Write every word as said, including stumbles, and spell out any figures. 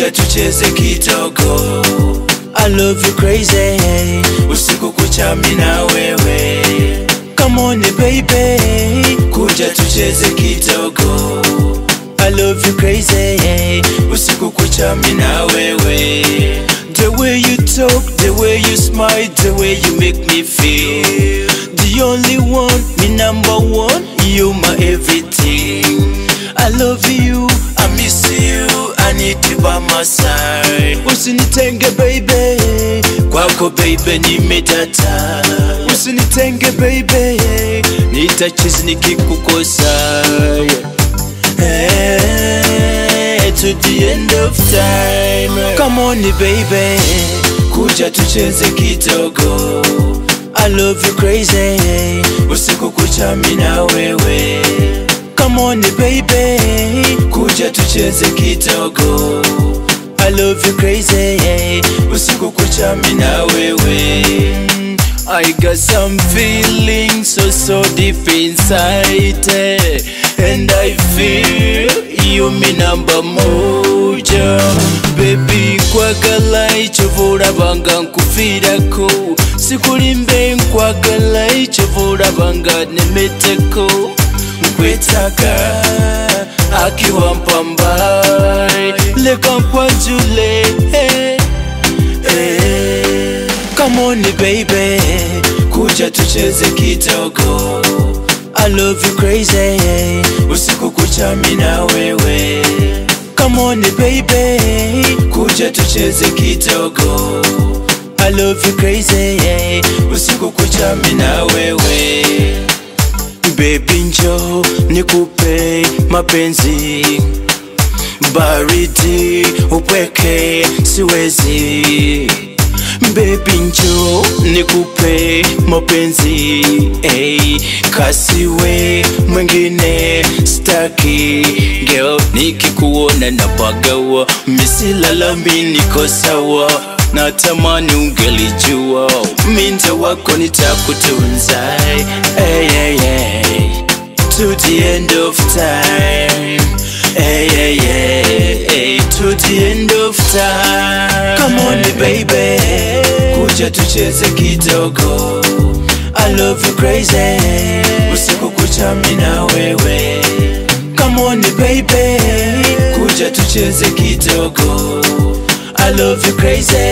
kuja tucheze kidogo. I love you crazy, usiku kucha mimi na wewe. Come on baby, kuja tucheze kidogo. I love you crazy, usiku kucha mimi na wewe. The way you talk, the way you smile, the way you make me feel. The only one, me number one, you my everything. I love you, I miss you, I need you by my side. Usinitenge baby, kwako baby nimedata. Usinitenge baby, nitachizi nikikukosa. Hey, to the end of time. Come on baby, kuja tucheze kidogo. I love you crazy, usiku kucha mimi na wewe. Come on baby, kuja tucheze kidogo. I love you crazy, usiku kucha mimi na wewe. I got some feelings so so deep inside, eh, and I feel you me number moja. Baby kwagala ichovura banga nkufirako. Sikulimbe nkwagala ichovura banga nemeteko. Nkwetaka akiwa mpambai leka mpajule. Hey, hey. Come on baby, kuja tucheze kidogo. I love you crazy, usiku kucha mimi na wewe. Come on baby, kuja tucheze kidogo. I love you crazy, usiku kucha mimi na wewe. Baby njoo nikupe mapenzi, baridi upweke siwezi. Baby njoo nikupe mapenzi, ey, kasiwe mwingine staki. Girl nikikuona napagawa, misilalami niko sawa. Natamani ungelijua, minde wako nitakutunza. Hey, hey, hey, to the end of time. Hey, hey, hey, hey, to the end of time. Come on baby, kuja tucheze kidogo. I love you crazy, usiku kucha mimi na wewe. Come on baby, kuja tucheze kidogo. I love you crazy,